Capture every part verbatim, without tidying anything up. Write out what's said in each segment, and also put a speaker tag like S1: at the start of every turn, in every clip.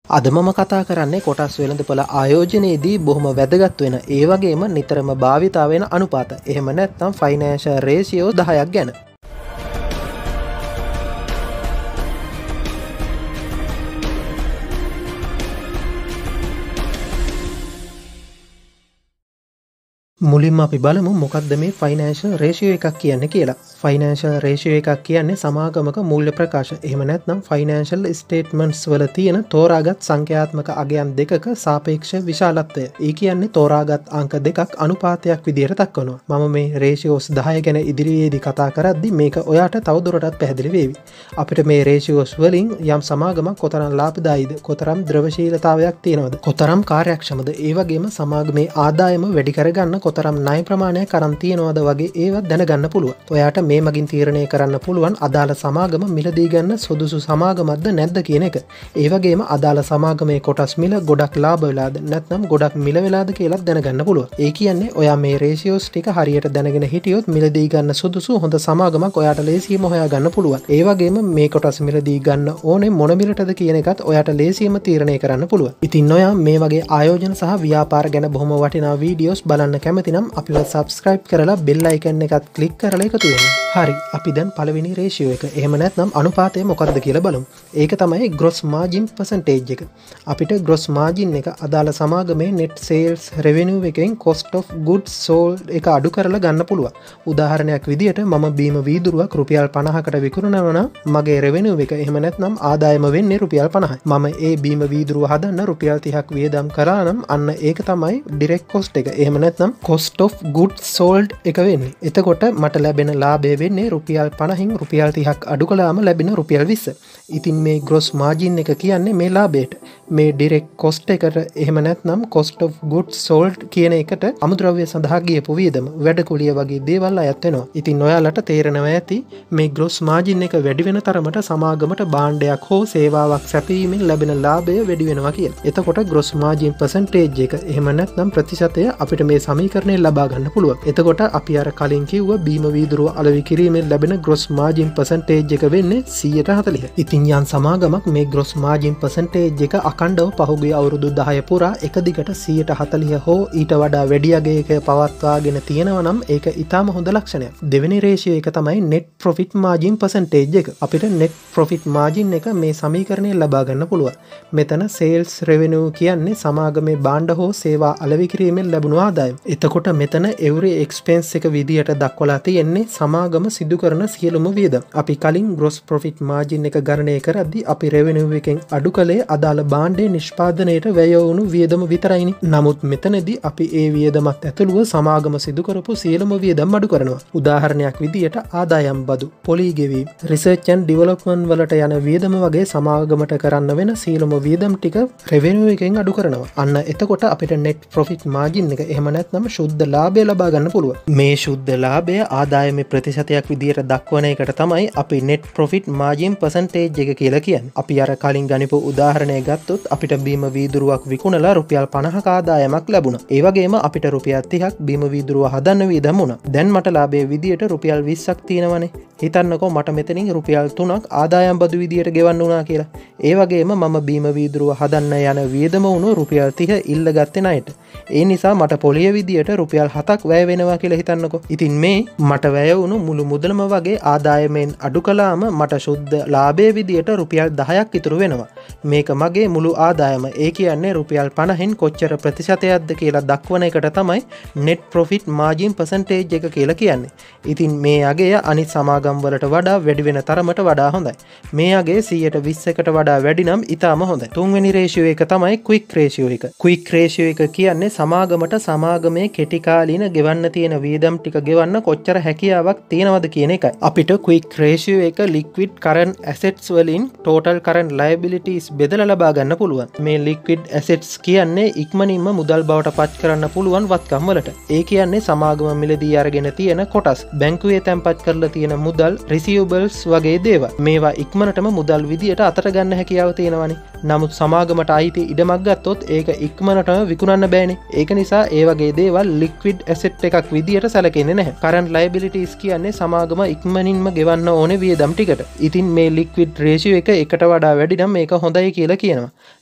S1: අද මම කතා කරන්නේ කොටස් වෙළඳපොළ ආයෝජනයේදී බොහොම වැදගත් වෙන ඒ වගේම නිතරම භාවිතා වෙන අනුපාත. එහෙම නැත්නම් ෆයිනෑන්ෂල් රේෂියෝ දහයක් ගැන. මුලින්ම අපි බලමු මොකක්ද මේ ෆයිනෑන්ෂල් රේෂියෝ එකක් කියන්නේ කියලා. ෆයිනෑන්ෂල් රේෂියෝ එකක් කියන්නේ සමාගමක මූල්‍ය ප්‍රකාශ. එහෙම නැත්නම් ෆයිනෑන්ෂල් ස්ටේට්මන්ට්ස් වල තියෙන තෝරාගත් සංඛ්‍යාත්මක අගයන් දෙකක සාපේක්ෂ විශාලත්වය. ඒ කියන්නේ තෝරාගත් අංක දෙකක් අනුපාතයක් විදිහට දක්වනවා. මම මේ රේෂියෝස් දහය ගැන ඉදිරියේදී කතා කරද්දි මේක ඔයාට තවදුරටත් පැහැදිලි වේවි. අපිට මේ රේෂියෝස් වලින් යම් සමාගමක් කොතරම් ලාභදායීද, කොතරම් ද්‍රවශීලතාවයක් තියෙනවද, කොතරම් කාර්යක්ෂමද, ඒ වගේම සමාගමේ ආදායම වැඩි කරගන්න කොතරම් ණය ප්‍රමාණයක් අරන් තියනවද වගේ ඒවා දැනගන්න පුළුවන්. ඔයාට මේ මගින් තීරණය කරන්න පුළුවන් අදාළ සමාගම මිලදී ගන්න සුදුසු සමාගමක්ද නැද්ද කියන එක. ඒ වගේම අදාළ සමාගමේ කොටස් මිල ගොඩක් ලාභ වෙලාද නැත්නම් ගොඩක් මිල වෙලාද කියලා දැනගන්න පුළුවන්. ඒ කියන්නේ ඔයා මේ රේෂියෝස් ටික හරියට දැනගෙන හිටියොත් මිලදී ගන්න සුදුසු හොඳ සමාගමක් ඔයාට ලේසියෙන්ම හොයා ගන්න පුළුවන්. ඒ වගේම මේ කොටස් මිලදී ගන්න ඕනේ මොන මිලටද කියන එකත් ඔයාට ලේසියෙන්ම තීරණය කරන්න පුළුවන්. ඉතින් ඔයා මේ වගේ ආයෝජන සහ ව්‍යාපාර ගැන බොහොම වටිනා වීඩියෝස් බලන්න කැමති නම් අපිව සබස්ක්‍රයිබ් කරලා බෙල් අයිකන් එකත් ක්ලික් කරලා එකතු වෙන්න. හරි, අපි දැන් පළවෙනි රේෂියෝ එක එහෙම නැත්නම් අනුපාතය මොකක්ද කියලා බලමු. ඒක තමයි gross margin percentage එක. අපිට gross margin එක අදාළ සමාගමේ net sales revenue එකෙන් cost of goods sold එක අඩු කරලා ගන්න පුළුවන්. උදාහරණයක් විදියට මම බීම වීදුරුවක් රුපියල් පනහකට විකුණනවා නම් මගේ revenue එක එහෙම නැත්නම් ආදායම වෙන්නේ රුපියල් පනහයි. මම ඒ බීම වීදුරුව හදන්න රුපියල් තිහක් වියදම් කරා නම් අන්න ඒක තමයි direct cost එක. එහෙම නැත්නම් cost of goods sold එක වෙන්නේ. එතකොට මට ලැබෙන ලාභය වෙන්නේ රුපියල් පනහින් රුපියල් තිහක් අඩු කළාම ලැබෙන රුපියල් විස්ස. ඉතින් මේ gross margin එක කියන්නේ මේ ලාභයට. මේ direct cost එකට එහෙම නැත්නම් cost of goods sold කියන එකට අමුද්‍රව්‍ය සඳහා ගියපු වියදම, වැඩකුලිය වගේ දේවල් අයත් වෙනවා. ඉතින් ඔයාලට තේරෙනවා ඇති මේ gross margin එක වැඩි වෙන තරමට සමාගමට භාණ්ඩයක් හෝ සේවාවක් සැපයීමෙන් ලැබෙන ලාභය වැඩි වෙනවා කියලා. එතකොට gross margin percentage එක එහෙම නැත්නම් ප්‍රතිශතය අපිට මේ සමීකරණයෙන් ලබා ගන්න පුළුවන්. එතකොට අපි අර කලින් කිව්ව බීම වීදුරුව අලෙවි කිරීමෙන් ලැබෙන gross margin percentage එක වෙන්නේ සියයට හතළිහ. ඉතින් යම් සමාගමක් මේ gross margin percentage එක අඛණ්ඩව පහුගිය අවුරුදු දහය පුරා එක දිගට සියයට හතළිහ හෝ ඊට වඩා වැඩි අගයක පවත්වාගෙන තියෙනවා නම් ඒක ඉතාම හොඳ ලක්ෂණයක්. දෙවෙනි රේෂියෝ එක තමයි net profit margin percentage එක. අපිට net profit margin එක මේ සමීකරණයෙන් ලබා ගන්න පුළුවන්. මෙතන sales revenue කියන්නේ සමාගමේ භාණ්ඩ හෝ සේවා අලෙවි කිරීමෙන් ලැබුණු ආදායම. එතකොට මෙතන every expense එක විදියට දක්වලා තියෙන්නේ සමාගම සිදු කරන සියලුම වියදම්. අපි කලින් gross profit margin එක ගණනය කරද්දී අපි revenue එකෙන් අඩු කළේ අදාළ භාණ්ඩයේ නිෂ්පාදනයට වැය වුණු වියදම විතරයිනේ. නමුත් මෙතනදී අපි ඒ වියදමත් ඇතුළුව සමාගම සිදු කරපු සියලුම වියදම් අඩු කරනවා. උදාහරණයක් විදියට ආදායම් බදු, පොලී ගෙවීම, research and development වලට යන වියදම වගේ සමාගමට කරන්න වෙන සියලුම වියදම් ටික revenue එකෙන් අඩු කරනවා. අන්න එතකොට අපිට net profit margin එක එහෙම නැත්නම් ශුද්ධ ලාභය ලබා ගන්න පුළුවන්. මේ ශුද්ධ ලාභය ආදායමේ ප්‍රතිශතයක් විදියට දක්වන එකට තමයි අපි net profit margin percentage එක කියලා කියන්නේ. අපි අර කලින් ගනිපු උදාහරණය ගත්තොත් අපිට බීම වීදුරුවක් විකුණලා රුපියල් පනහක ආදායමක් ලැබුණා. ඒ වගේම අපිට රුපියල් තිහක් බීම වීදුරුව හදන්න වියදම් වුණා. දැන් මට ලාභයේ විදියට රුපියල් විස්සක් තියෙනවනේ. හිතන්නකෝ මට මෙතනින් රුපියල් තුනක් ආදායම් බදු විදියට ගෙවන්න වුණා කියලා. ඒ වගේම මම බීම වීදුරුව හදන්න යන වියදම වුණු රුපියල් තිහ ඉල්ල ගත්තේ ණයට. ඒ නිසා මට පොලිය විදියට රුපියල් හතක් වැය වෙනවා කියලා හිතන්නකෝ. ඉතින් මේ මට වැය වුණු මුළු මුදලම වගේ ආදායමෙන් අඩු කළාම මට ශුද්ධ ලාභයේ විදියට රුපියල් දහයක් ඉතුරු වෙනවා. මේක මගේ මුළු ආදායම. ඒ කියන්නේ රුපියල් පනහෙන් කොච්චර ප්‍රතිශතයක්ද කියලා දක්වන එකට තමයි net profit margin percentage එක කියලා කියන්නේ. ඉතින් මේ අගය අනිත් සමාගම් වලට වඩා වැඩි වෙන තරමට වඩා හොඳයි. මේ අගය සියයට විස්සකට වඩා වැඩි නම් ඉතාම හොඳයි. තුන්වෙනි රේෂියෝ එක තමයි quick ratio එක. quick ratio එක කියන්නේ සමාගමට සමාගමේ කෙටි කාලීන ගෙවන්න තියෙන වියදම් ටික ගෙවන්න කොච්චර හැකියාවක් තියෙනවද කියන එකයි. අපිට quick ratio එක liquid current assets වලින් total current liabilities බෙදලා ලබා ගන්න පුළුවන්. මේ liquid assets කියන්නේ ඉක්මනින්ම මුදල් බවට පත් කරන්න පුළුවන් වත්කම් වලට. ඒ කියන්නේ සමාගම මිලදී අරගෙන තියෙන කොටස්, බැංකුවේ තැන්පත් කරලා තියෙන මුදල්, receivables වගේ දේවල්. මේවා ඉක්මනටම මුදල් විදියට අතට ගන්න හැකියාව තියෙනවානේ. නමුත් සමාගමට අයිති ඉඩමක් ගත්තොත් ඒක ඉක්මනටම විකුණන්න බෑනේ. ඒක නිසා ඒ වගේ දේවල් liquid asset එකක් විදියට සැලකෙන්නේ නැහැ. current liabilities කියන්නේ සමාගම ඉක්මනින්ම ගෙවන්න ඕනේ වියදම් ටිකට. ඉතින් මේ liquid ratio එක එකට වඩා වැඩි නම් මේක හොඳයි කියලා කියනවා.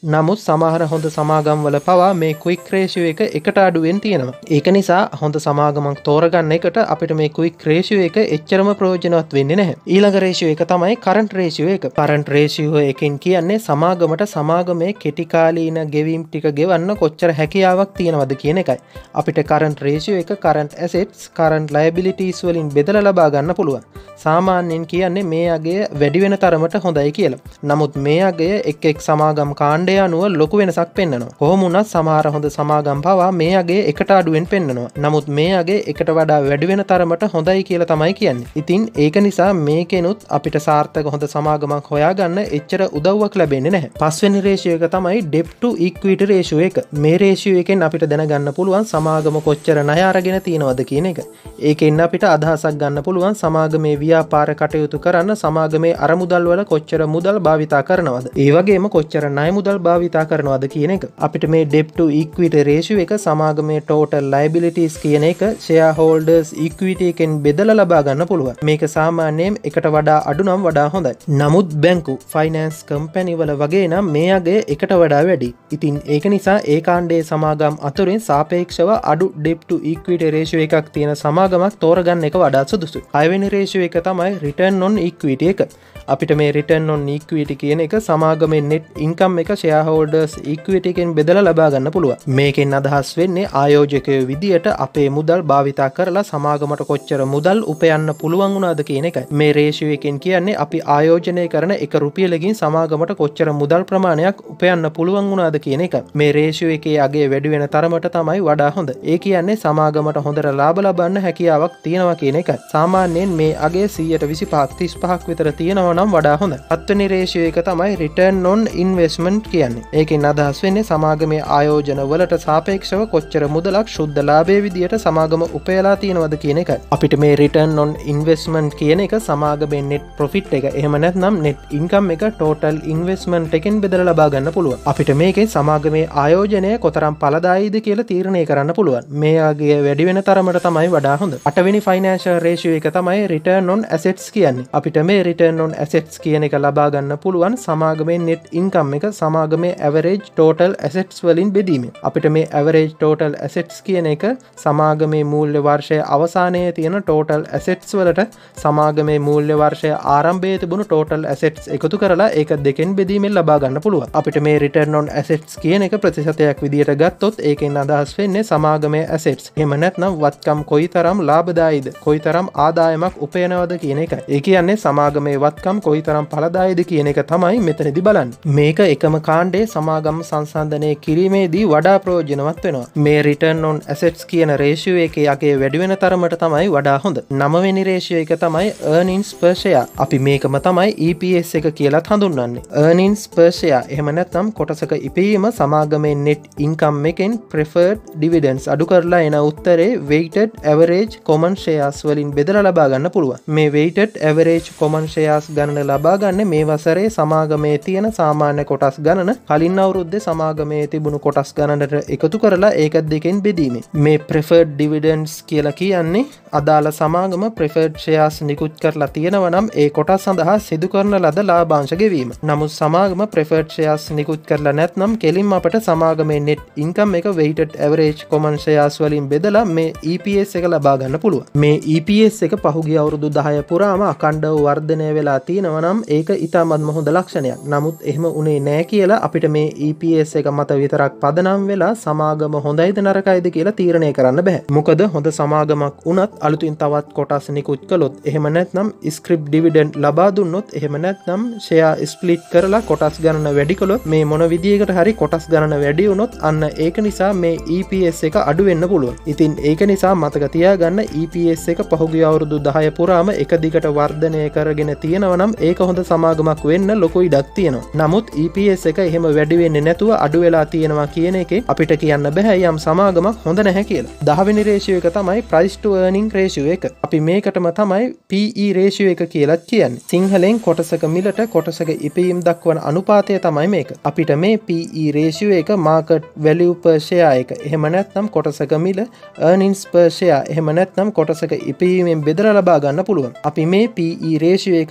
S1: නමුත් සමහර හොඳ සමාගම් වල පවා මේ ක්වික් රේෂියෝ එක එකට අඩුවෙන් තියෙනවා. ඒක නිසා හොඳ සමාගමක් තෝරගන්න එකට අපිට මේ ක්වික් රේෂියෝ එක එච්චරම ප්‍රයෝජනවත් වෙන්නේ නැහැ. ඊළඟ රේෂියෝ එක තමයි කරන්ට් රේෂියෝ එක. කරන්ට් රේෂියෝ එකෙන් කියන්නේ සමාගමට සමාගමේ කෙටි කාලීන ගෙවීම් ටික ගෙවන්න කොච්චර හැකියාවක් තියෙනවද කියන එකයි. අපිට කරන්ට් රේෂියෝ එක කරන්ට් ඇසෙට්ස් කරන්ට් ලයබිලිටීස් වලින් බෙදලා ලබා ගන්න පුළුවන්. සාමාන්‍යයෙන් කියන්නේ මේ අගය වැඩි වෙන තරමට හොඳයි කියලා. නමුත් මේ අගය එක් එක් සමාගම් කාණ්ඩය අනුව ලොකු වෙනසක් පෙන්වනවා. කොහොම වුණත් සමහර හොඳ සමාගම් පවා මේ අගය එකට අඩුවෙන් පෙන්වනවා. නමුත් මේ අගය එකට වඩා වැඩි වෙන තරමට හොඳයි කියලා තමයි කියන්නේ. ඉතින් ඒක නිසා මේකෙනුත් අපිට සාර්ථක හොඳ සමාගමක් හොයාගන්න එච්චර උදව්වක් ලැබෙන්නේ නැහැ. පස්වෙනි රේෂියෝ එක තමයි debt to equity ratio එක. මේ රේෂියෝ එකෙන් අපිට දැනගන්න පුළුවන් සමාගම කොච්චර ණය අරගෙන තියෙනවද කියන එක. ඒකෙන් අපිට අදහසක් ගන්න පුළුවන් සමාගමේ ව්‍යාපාර කටයුතු කරන්න සමාගමේ අරමුදල් වල කොච්චර මුදල් භාවිතා කරනවද. ඒ වගේම කොච්චර ණය මුදල් භාවිතා කරනවද කියන එක. අපිට මේ debt to equity ratio එක සමාගමේ total liabilities කියන එක shareholders equity එකෙන් බෙදලා ලබා ගන්න පුළුවන්. මේක සාමාන්‍යයෙන් එකට වඩා අඩු නම් වඩා හොඳයි. නමුත් බැංකු finance company වල වගේ නම් මේ අගය එකට වඩා වැඩි. ඉතින් ඒක නිසා ඒ කාණ්ඩයේ සමාගම් අතරින් සාපේක්ෂව අඩු debt to equity ratio එකක් තියෙන සමාගමක් තෝරගන්න එක වඩා සුදුසුයි. හයවෙනි ratio එක තමයි return on equity එක. අපිට මේ return on equity කියන එක සමාගමේ net income එක shareholders equity එකෙන් බෙදලා ලබා ගන්න පුළුවන්. මේකෙන් අදහස් වෙන්නේ ආයෝජකයෝ විදියට අපේ මුදල් භාවිතා කරලා සමාගමට කොච්චර මුදල් උපයන්න පුළුවන් වුණාද කියන එකයි. මේ ratio එකෙන් කියන්නේ අපි ආයෝජනය කරන එක රුපියලකින් සමාගමට කොච්චර මුදල් ප්‍රමාණයක් උපයන්න පුළුවන් වුණාද කියන එක. මේ ratio එකේ අගය වැඩි වෙන තරමට තමයි වඩා හොඳ. ඒ කියන්නේ සමාගමට හොඳට ලාභ ලබන්න හැකියාවක් තියෙනවා කියන එකයි. සාමාන්‍යයෙන් මේ අගය සීයට විසිපහක් තිස්පහක් විතර තියෙනවා නම් වඩා හොඳ. හත්වෙනි රේෂියෝ එක තමයි return on investment කියන්නේ. ඒකෙන් අදහස් වෙන්නේ සමාගමේ ආයෝජන වලට සාපේක්ෂව කොච්චර මුදලක් ශුද්ධ ලාභයේ විදියට සමාගම උපයලා තියෙනවද කියන එකයි. අපිට මේ return on investment කියන එක සමාගමේ net profit එක එහෙම නැත්නම් net income එක total investment එකෙන් බෙදලා ලබා ගන්න පුළුවන්. අපිට මේකෙන් සමාගමේ ආයෝජනය කොතරම් ඵලදායීද කියලා තීරණය කරන්න පුළුවන්. මේ අගය වැඩි වෙන තරමට තමයි වඩා හොඳ. අටවෙනි financial ratio එක තමයි return on assets කියන්නේ. අපිට මේ return on assets කියන එක ලබා ගන්න පුළුවන් සමාගමේ net income එක සමාගමේ average total assets වලින් බෙදීමෙන්. අපිට මේ average total assets කියන එක සමාගමේ මූල්‍ය වර්ෂයේ අවසානයේ තියෙන total assets වලට සමාගමේ මූල්‍ය වර්ෂයේ ආරම්භයේ තිබුණු total assets එකතු කරලා ඒක දෙකෙන් බෙදීමෙන් ලබා ගන්න පුළුවන්. අපිට මේ return on assets කියන එක ප්‍රතිශතයක් විදියට ගත්තොත් ඒකෙන් අදහස් වෙන්නේ සමාගමේ assets. එහෙම නැත්නම් වත්කම් කොයිතරම් ලාභදායීද කොයිතරම් ආදායමක් උපයනවද කියන එකයි. ඒ කියන්නේ සමාගමේ වත්කම් කොයිතරම් ඵලදායීද කියන එක තමයි මෙතනදී බලන්නේ. මේක එකම කාණ්ඩයේ සමාගම් සංසන්දනය කිරීමේදී වඩා ප්‍රයෝජනවත් වෙනවා. මේ return on assets කියන ratio එකේ යකේ වැඩි වෙන තරමට තමයි වඩා හොඳ. නවවෙනි ratio එක තමයි earnings per share. අපි මේකම තමයි E P S එක කියලාත් හඳුන්වන්නේ. earnings per share එහෙම නැත්නම් කොටසක ඉපීම සමාගමේ net income එකෙන් preferred dividends අඩු කරලා එන උත්තරේ weighted average common shares වලින් බෙදලා ලබා ගන්න පුළුවන්. මේ weighted average common shares ගණන ලබා ගන්න මේ වසරේ සමාගමේ තියෙන සාමාන්‍ය කොටස් ගණන කලින් අවුරුද්දේ සමාගමේ තිබුණු කොටස් ගණනට එකතු කරලා ඒක දෙකෙන් බෙදීමෙන්. මේ preferred dividends කියලා කියන්නේ අදාළ සමාගම preferred shares නිකුත් කරලා තියෙනවා නම් ඒ කොටස් සඳහා සිදු කරන ලද ලාභාංශ ගෙවීම. නමුත් සමාගම preferred shares නිකුත් කරලා නැත්නම් කෙලින්ම අපට සමාගමේ net income එක weighted average common shares වලින් බෙදලා මේ E P S එක ලබා ගන්න පුළුවන්. මේ E P S එක පහුගිය අවුරුදු දහය පුරාම අඛණ්ඩව වර්ධනය වෙලා තියෙනවා නම් ඒක ඉතාමත්ම හොඳ ලක්ෂණයක්. නමුත් එහෙම උනේ නැහැ කියලා අපිට මේ E P S එක මත විතරක් පදනම් වෙලා සමාගම හොඳයිද නරකයිද කියලා තීරණය කරන්න බෑ. මොකද හොඳ සමාගමක් වුණත් අලුතින් තවත් කොටස් නිකුත් කළොත් එහෙම නැත්නම් scrip dividend ලබා දුන්නොත් එහෙම නැත්නම් share split කරලා කොටස් ගණන වැඩි කළොත් මේ මොන විදියකට හරි කොටස් ගණන වැඩි වුණොත් අන්න ඒක නිසා මේ E P S එක අඩු වෙන්න පුළුවන්. ඉතින් ඒක නිසා මතක තියාගන්න E P S එක පහුගිය අවුරුදු දහය පුරාම එක දිගට වර්ධනය කරගෙන තියෙනවා නම් ඒක හොඳ සමාගමක් වෙන්න ලොකු ඉඩක් තියෙනවා. නමුත් E P S එක එහෙම වැඩි වෙන්නේ නැතුව අඩු වෙලා තියෙනවා කියන එකේ අපිට කියන්න බෑ යම් සමාගමක් හොඳ නැහැ කියලා. දහවෙනි ratio එක තමයි price to earning ratio එක. අපි මේකටම තමයි P E ratio එක කියලා කියන්නේ. සිංහලෙන් කොටසක මිලට කොටසක ඉපීම් දක්වන අනුපාතය තමයි මේක. අපිට මේ P E ratio එක market value per share එක. එහෙම නැත්නම් කොටසක මිල earnings per share එහෙම නැත්නම් කොටසක ඉපීමෙන් බෙදලා ලබා ගන්න පුළුවන්. අපි මේ P E ratio එක යොදා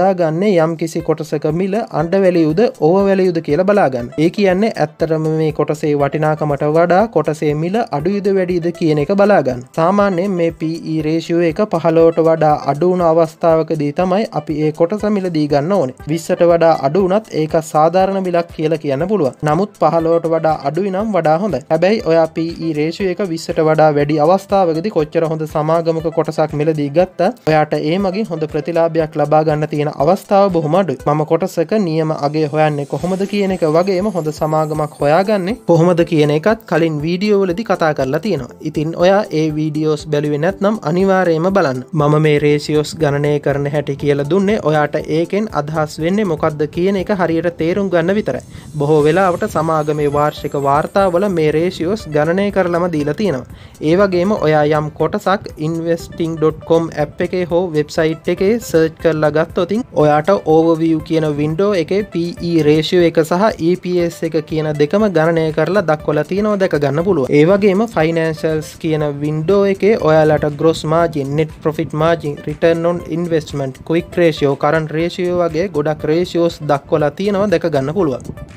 S1: බලාගන්නේ යම් කිසි කොටසක මිල අන්ඩර් වැලියුද ඕවර් වැලියුද කියලා බලාගන්න. ඒ කියන්නේ ඇත්තටම මේ කොටසේ වටිනාකමට වඩා කොටසේ මිල අඩුයිද වැඩිද කියන එක බලාගන්න. සාමාන්‍යයෙන් මේ P E ratio එක පහළොවට වඩා අඩු වුණ අවස්ථාවකදී තමයි අපි ඒ කොටස මිල දී ගන්න ඕනේ. විස්සට වඩා අඩු වුණත් ඒක සාධාරණ මිලක් කියලා කියන්න පුළුවන්. නමුත් පහළොවට වඩා අඩුයි නම් වඩා හොඳයි. හැබැයි ඔයා P E ratio එක විස්සට වඩා වැඩි අවස්ථාවකදී කොච්චර හොඳ සමාගමක කොටසක් මිල දී ගත්තා ඔයාට ඒ මගින් හොඳ ප්‍රතිලාභයක් ලබා ගන්න තියෙන අවස්ථාව බොහොම අඩුයි. මම කොටසක නියම අගය හොයන්නේ කොහොමද කියන එක වගේම හොඳ සමාගමක් හොයාගන්නේ කොහොමද කියන එකත් කලින් වීඩියෝ වලදී කතා කරලා තියෙනවා. ඉතින් ඔයා ඒ වීඩියෝස් බැලුවේ නැත්නම් අනිවාර්යයෙන්ම බලන්න. මම මේ රේෂියෝස් ගණනය කරන හැටි කියලා දුන්නේ ඔයාට ඒකෙන් අදහස් වෙන්නේ මොකක්ද කියන එක හරියට තේරුම් ගන්න විතරයි. බොහෝ වෙලාවට සමාගමේ වාර්ෂික වාර්තාවල මේ රේෂියෝස් ගණනය කරලම දීලා තියෙනවා. ඒ වගේම ඔයා යම් කොටසක් investing dot com app එකේ හෝ වෙබ්සයිට් එකේ සර්ච් කරලා ගත්තොත් ඔයාට overview කියන වින්ඩෝ එකේ P E ratio එක සහ E P S එක කියන දෙකම ගණනය කරලා දක්වලා තියෙනවා දැක ගන්න පුළුවන්. ඒ වගේම financials කියන වින්ඩෝ එකේ ඔයාලට gross margin, net profit margin, return on investment, quick ratio, current ratio වගේ ගොඩක් ratios දක්වලා තියෙනවා දැක ගන්න පුළුවන්.